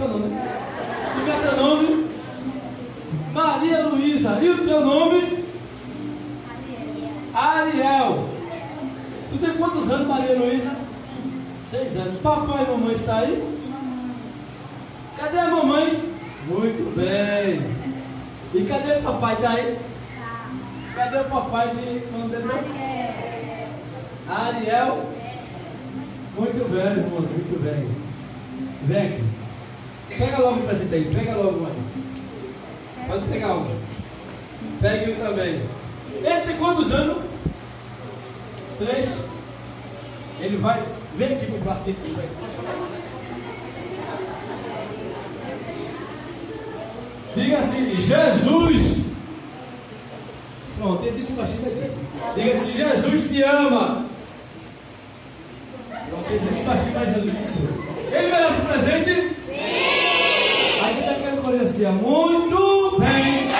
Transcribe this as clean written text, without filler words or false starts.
teu nome? Como é teu nome? Maria Luísa. E o teu nome? Ariel. Tu tem quantos anos, Maria Luísa? 6 anos. Papai e mamãe estão aí? Cadê a mamãe? Muito bem. E cadê o papai? Está aí? Cadê o papai de quando é? Ariel? Muito bem, irmão, muito bem. Vem aqui. Pega logo o presente aí, pega logo, mãe. Pode pegar um. Pegue um também. Ele tem quantos anos? 3. Ele vai. Vem aqui pro plástico. Diga assim, Jesus. Pronto, ele disse baixinho, ele disse. Diga assim, Jesus te ama. Pronto, ele disse baixinho, mas Jesus te ama. Ele merece o presente? Sim! Aí ele está querendo conhecer. Muito bem.